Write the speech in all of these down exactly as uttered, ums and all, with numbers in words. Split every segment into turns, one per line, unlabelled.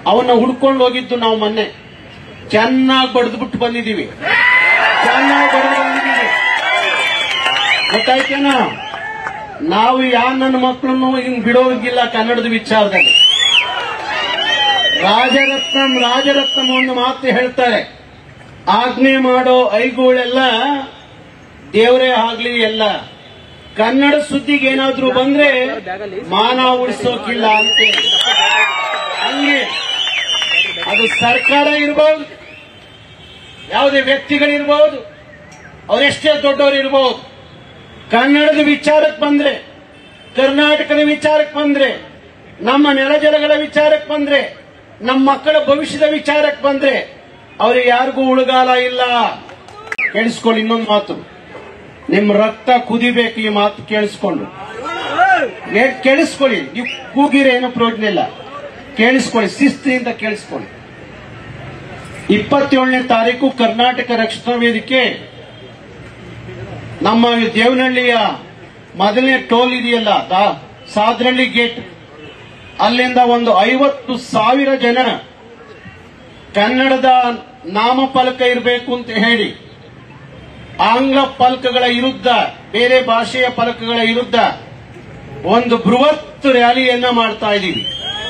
ಅವನ್ನ ಹುಡ್ಕೊಂಡು ಹೋಗಿದ್ದು ನಾವು ಮೊನ್ನೆ ಚೆನ್ನಾಗಿ ಬಡ್ದು ಬಿಟ್ಟು ಬಂದಿದ್ದೀವಿ ಚೆನ್ನಾಗಿ ಬಡ್ದು ಬಂದಿದ್ದೀವಿ ಗೊತ್ತಾಯ್ತೇನ. ನಾವು ಯಾ ನನ್ನ ಮಕ್ಕಳನ್ನು ಹಿಂಗ್ ಬಿಡೋಗಿಲ್ಲ ಕನ್ನಡದ ವಿಚಾರದಲ್ಲಿ. ರಾಜರತ್ನಂ ರಾಜರತ್ನಂ ಒಂದು ಮಾತು ಹೇಳ್ತಾರೆ, ಆಜ್ಞೆ ಮಾಡೋ ಐಗುಳೆಲ್ಲ ದೇವರೇ ಆಗ್ಲಿ ಎಲ್ಲ. ಕನ್ನಡ ಸುದ್ದಿಗೆ ಏನಾದ್ರೂ ಬಂದ್ರೆ ಮಾನ ಉಳಿಸೋಕಿಲ್ಲ ಅಂತ. ಹಂಗೆ ಅದು ಸರ್ಕಾರ ಇರಬಹುದು, ಯಾವುದೇ ವ್ಯಕ್ತಿಗಳಿರಬಹುದು, ಅವರೆಷ್ಟೇ ದೊಡ್ಡವರು ಇರಬಹುದು. ಕನ್ನಡದ ವಿಚಾರಕ್ಕೆ ಬಂದ್ರೆ, ಕರ್ನಾಟಕದ ವಿಚಾರಕ್ಕೆ ಬಂದ್ರೆ, ನಮ್ಮ ನೆಲಜಲಗಳ ವಿಚಾರಕ್ಕೆ ಬಂದ್ರೆ, ನಮ್ಮ ಮಕ್ಕಳ ಭವಿಷ್ಯದ ವಿಚಾರಕ್ಕೆ ಬಂದ್ರೆ ಅವ್ರಿಗೆ ಯಾರಿಗೂ ಉಳುಗಾಲ ಇಲ್ಲ. ಕೇಳಿಸ್ಕೊಳ್ಳಿ, ಇನ್ನೊಂದು ಮಾತು, ನಿಮ್ ರಕ್ತ ಕುದಿಬೇಕು. ಈ ಮಾತು ಕೇಳಿಸ್ಕೊಂಡು ಕೇಳಿಸ್ಕೊಳ್ಳಿ. ನೀವು ಕೂಗಿರ ಏನು ಪ್ರಯೋಜನ ಇಲ್ಲ, ಕೇಳಿಸ್ಕೊಳ್ಳಿ, ಶಿಸ್ತಿನಿಂದ ಕೇಳಿಸ್ಕೊಳ್ಳಿ. ಇಪ್ಪತ್ತೇಳನೇ ತಾರೀಕು ಕರ್ನಾಟಕ ರಕ್ಷಣಾ ವೇದಿಕೆ ನಮ್ಮ ದೇವನಹಳ್ಳಿಯ ಮೊದಲನೇ ಟೋಲ್ ಇದೆಯಲ್ಲ, ಸಾದ್ರಳ್ಳಿ ಗೇಟ್, ಅಲ್ಲಿಂದ ಒಂದು ಐವತ್ತು ಸಾವಿರ ಜನ ಕನ್ನಡದ ನಾಮಫಲಕ ಇರಬೇಕು ಅಂತ ಹೇಳಿ ಆಂಗ್ಲ ಫಲಕಗಳ ವಿರುದ್ಧ, ಬೇರೆ ಭಾಷೆಯ ಫಲಕಗಳ ವಿರುದ್ಧ ಒಂದು ಬೃಹತ್ ರ್ಯಾಲಿಯನ್ನ ಮಾಡ್ತಾ ಇದ್ದೀವಿ.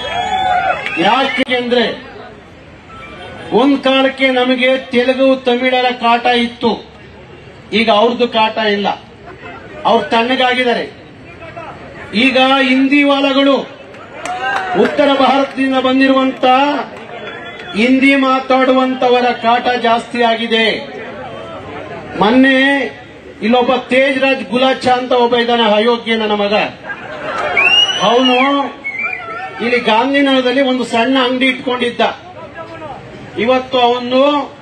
ಯಾಕೆ ಅಂದ್ರೆ ಒಂದ್ ಕಾಲಕ್ಕೆ ನಮಗೆ ತೆಲುಗು ತಮಿಳರ ಕಾಟ ಇತ್ತು, ಈಗ ಅವ್ರದ್ದು ಕಾಟ ಇಲ್ಲ, ಅವ್ರು ತಣ್ಣಗಾಗಿದ್ದಾರೆ. ಈಗ ಹಿಂದಿ ವಾಲಗಳು, ಉತ್ತರ ಭಾರತದಿಂದ ಬಂದಿರುವಂತ ಹಿಂದಿ ಮಾತಾಡುವಂತವರ ಕಾಟ ಜಾಸ್ತಿ ಆಗಿದೆ. ಮೊನ್ನೆ ಇಲ್ಲೊಬ್ಬ ತೇಜ್ ರಾಜ್ ಗುಲಾಚ ಅಂತ ಒಬ್ಬ ಇದ್ದಾನೆ, ಅಯೋಗ್ಯ ನನ್ನ ಮಗ. ಅವನು ಇಲ್ಲಿ ಗಾಂಧಿನಗರದಲ್ಲಿ ಒಂದು ಸಣ್ಣ ಅಂಗಡಿ ಇಟ್ಕೊಂಡಿದ್ದ. ಇವತ್ತು ಅವನು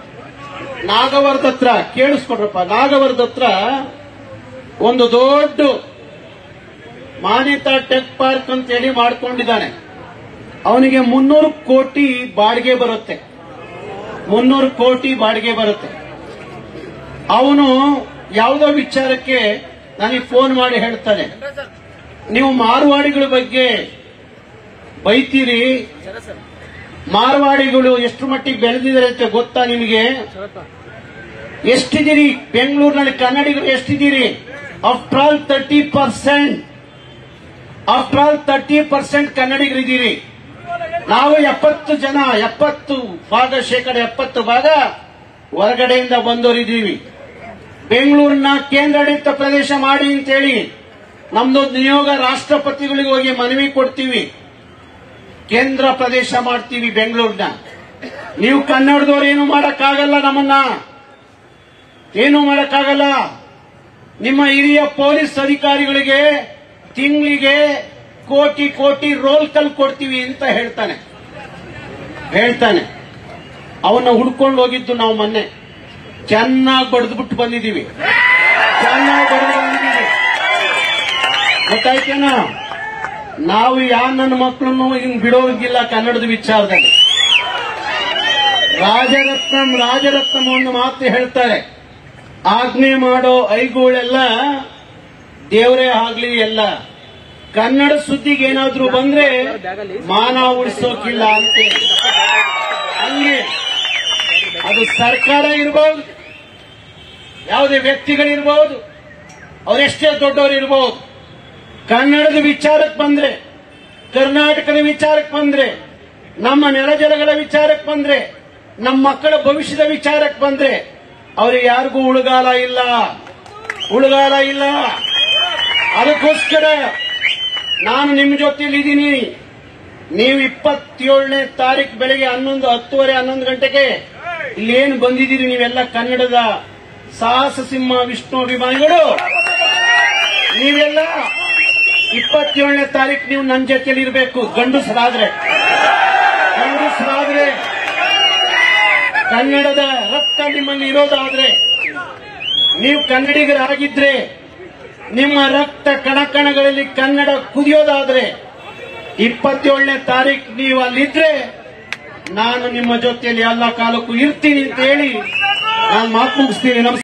ನಾಗವರದ ಹತ್ರ, ಕೇಳಿಸ್ಕೊಡ್ರಪ್ಪ, ನಾಗವರದ ಹತ್ರ ಒಂದು ದೊಡ್ಡ ಮಾನ್ಯತಾ ಟೆಕ್ ಪಾರ್ಕ್ ಅಂತ ಹೇಳಿ ಮಾಡ್ಕೊಂಡಿದ್ದಾನೆ. ಅವನಿಗೆ ಮುನ್ನೂರು ಕೋಟಿ ಬಾಡಿಗೆ ಬರುತ್ತೆ, ಮುನ್ನೂರು ಕೋಟಿ ಬಾಡಿಗೆ ಬರುತ್ತೆ. ಅವನು ಯಾವುದೋ ವಿಚಾರಕ್ಕೆ ನನಗೆ ಫೋನ್ ಮಾಡಿ ಹೇಳ್ತಾನೆ, ನೀವು ಮಾರ್ವಾಡಿಗಳ ಬಗ್ಗೆ ಬೈತೀರಿ, ಮಾರ್ವಾಡಿಗಳು ಎಷ್ಟು ಮಟ್ಟಿಗೆ ಬೆಳೆದಿದ್ದಾರೆ ಅಂತ ಗೊತ್ತಾ ನಿಮಗೆ? ಎಷ್ಟಿದ್ದೀರಿ ಬೆಂಗಳೂರಿನಲ್ಲಿ ಕನ್ನಡಿಗರು ಎಷ್ಟಿದ್ದೀರಿ? After all thirty percent after all thirty percent ಕನ್ನಡಿಗರಿದ್ದೀರಿ. ನಾವು ಎಪ್ಪತ್ತು ಜನ, ಎಪ್ಪತ್ತು ಭಾಗ, ಶೇಕಡ ಎಪ್ಪತ್ತು ಭಾಗ ಹೊರಗಡೆಯಿಂದ ಬಂದವರಿದ್ದೀವಿ. ಬೆಂಗಳೂರಿನ ಕೇಂದ್ರಾಡಳಿತ ಪ್ರದೇಶ ಮಾಡಿ ಅಂತೇಳಿ ನಮ್ದೊಂದು ನಿಯೋಗ ರಾಷ್ಟ್ರಪತಿಗಳಿಗೆ ಹೋಗಿ ಮನವಿ ಕೊಡ್ತೀವಿ, ಕೇಂದ್ರ ಪ್ರದೇಶ ಮಾಡ್ತೀವಿ ಬೆಂಗಳೂರಿನ. ನೀವು ಕನ್ನಡದವ್ರು ಏನು ಮಾಡಕ್ಕಾಗಲ್ಲ, ನಮ್ಮನ್ನ ಏನು ಮಾಡಕ್ಕಾಗಲ್ಲ. ನಿಮ್ಮ ಹಿರಿಯ ಪೊಲೀಸ್ ಅಧಿಕಾರಿಗಳಿಗೆ ತಿಂಗಳಿಗೆ ಕೋಟಿ ಕೋಟಿ ರೋಲ್ ಕಲ್ ಕೊಡ್ತೀವಿ ಅಂತ ಹೇಳ್ತಾನೆ ಹೇಳ್ತಾನೆ ಅವನ್ನ ಹುಡ್ಕೊಂಡು ಹೋಗಿದ್ದು ನಾವು ಮೊನ್ನೆ ಚೆನ್ನಾಗಿ ಬಡ್ದು ಬಿಟ್ಟು ಬಂದಿದ್ದೀವಿ ಚೆನ್ನಾಗಿ ಬಡ್ದು ಬಂದಿದ್ದೀವಿ ಗೊತ್ತಾಯ್ತೇನ. ನಾವು ಯಾ ನನ್ನ ಮಕ್ಕಳನ್ನು ಹಿಂಗ್ ಬಿಡೋಗಿಲ್ಲ ಕನ್ನಡದ ವಿಚಾರದಲ್ಲಿ. ರಾಜರತ್ನಂ ರಾಜರತ್ನಂ ಒಂದು ಮಾತು ಹೇಳ್ತಾರೆ, ಆಜ್ಞೆ ಮಾಡೋ ಐಗುಳೆಲ್ಲ ದೇವರೇ ಆಗ್ಲಿ ಎಲ್ಲ. ಕನ್ನಡ ಸುದ್ದಿಗೆ ಏನಾದ್ರೂ ಬಂದ್ರೆ ಮಾನ ಉಳಿಸೋಕಿಲ್ಲ ಅಂತ. ಹಂಗೆ ಅದು ಸರ್ಕಾರ ಇರಬಹುದು, ಯಾವುದೇ ವ್ಯಕ್ತಿಗಳಿರಬಹುದು, ಅವರೆಷ್ಟೇ ದೊಡ್ಡವರು ಇರಬಹುದು. ಕನ್ನಡದ ವಿಚಾರಕ್ಕೆ ಬಂದ್ರೆ, ಕರ್ನಾಟಕದ ವಿಚಾರಕ್ಕೆ ಬಂದ್ರೆ, ನಮ್ಮ ನೆಲಜಲಗಳ ವಿಚಾರಕ್ಕೆ ಬಂದ್ರೆ, ನಮ್ಮ ಮಕ್ಕಳ ಭವಿಷ್ಯದ ವಿಚಾರಕ್ಕೆ ಬಂದ್ರೆ ಅವ್ರಿಗೆ ಯಾರಿಗೂ ಉಳುಗಾಲ ಇಲ್ಲ ಉಳುಗಾಲ ಇಲ್ಲ. ಅದಕ್ಕೋಸ್ಕರ ನಾನು ನಿಮ್ಮ ಜೊತೆಲಿದ್ದೀನಿ. ನೀವು ಇಪ್ಪತ್ತೇಳನೇ ತಾರೀಕು ಬೆಳಗ್ಗೆ ಹನ್ನೊಂದು ಹತ್ತುವರೆ ಹನ್ನೊಂದು ಗಂಟೆಗೆ ಇಲ್ಲೇನು ಬಂದಿದ್ದೀರಿ ನೀವೆಲ್ಲ ಕನ್ನಡದ ಸಾಹಸ ಸಿಂಹ ವಿಷ್ಣು ಅಭಿಮಾನಿಗಳು, ನೀವೆಲ್ಲ ಇಪ್ಪತ್ತೇಳನೇ ತಾರೀಕು ನೀವು ನನ್ನ ಜೊತೆಲಿ ಇರಬೇಕು. ಗಂಡಸರಾದ್ರೆ ಗಂಡಸರಾದ್ರೆ ಕನ್ನಡದ ರಕ್ತ ನಿಮ್ಮಲ್ಲಿ ಇರೋದಾದ್ರೆ, ನೀವು ಕನ್ನಡಿಗರಾಗಿದ್ರೆ, ನಿಮ್ಮ ರಕ್ತ ಕಣಕಣಗಳಲ್ಲಿ ಕನ್ನಡ ಕುದಿಯೋದಾದ್ರೆ, ಇಪ್ಪತ್ತೇಳನೇ ತಾರೀಕು ನೀವು ಅಲ್ಲಿದ್ರೆ ನಾನು ನಿಮ್ಮ ಜೊತೆಯಲ್ಲಿ ಎಲ್ಲ ಕಾಲಕ್ಕೂ ಇರ್ತೀನಿ ಅಂತ ಹೇಳಿ ನಾನು ಮಾತು ಮುಗಿಸ್ತೀನಿ. ನಮಸ್ಕಾರ.